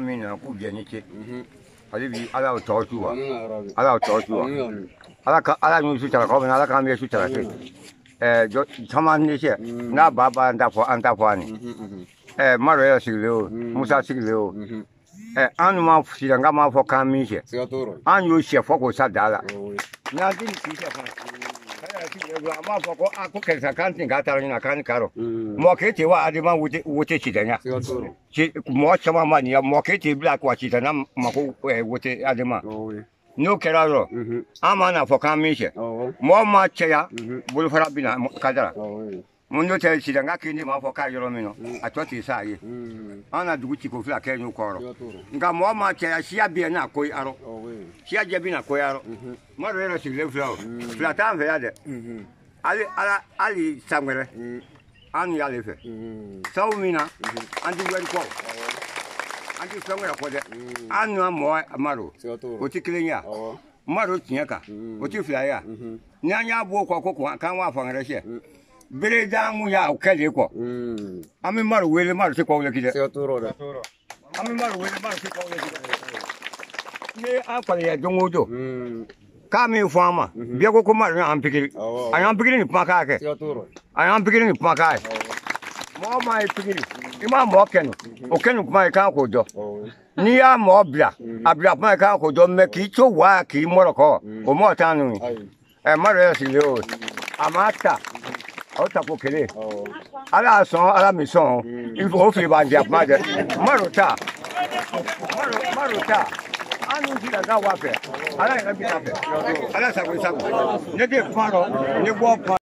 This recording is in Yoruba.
Mina ku biani che. Ali bi ala to tu wa. Ala to tu wa. Ala nu su tara ko na ala ka me su tara se. Jo chaman ni che. Na baba anda fo ani. Maro ya siglo. Musa siglo. Anu ma fu nga ma fo kan mi che. An yo che fo ko sa dala. Na din ki che fo. Ma fo ko aku ke sa kan tin ga ta ni na kan karo. Mo ke ti wa adi ma wote chi danya. Chi mo chama ma ni mo ke ti bla kwa chi dana ma ko wote adi ma. No keraro. Ama na fo kan mi che. Mo ma che ya bulu fara bina kadara. Mundo te chi danga ki ni ma fo ka yoro mi no. Atoti sa yi. Ana dugu chi ko fla ke nyu koro. Nga mo ma che ya sia bi na ko aro. Sia je bi na ko aro. Mo re si le fla. Fla ta fe ya de. Ali samere. Anu ya le fe. Saw mi na. Andi wen ko. Andi samere ko de. Anu mo amaro. O ti klenya. Maro tiaka. O ti fla ya. Nyanya bo ko kan wa fa ngere she. Bere dangu ya okele ko. Ami maru wele maru se ko le kide. Ami maru wele maru se ko le kide. Ye afa ya dongodo. Ka mi fama. Bi ko maru an pikiri. An pikiri ni paka ke. An pikiri ni paka. Mo mai pikiri. Ima mo kenu. O kenu kuma ka ko do. Ni ya mo bla. Abla kuma ka ko do me ki to wa ki moroko. O mo tanu. Maru ya si le o. Amata. O ta ko kele ala son ala mi son il faut faire bandi apma de maruta anu ti da wa fe ala ga bi ta fe ala sa ko ne de faro ne bo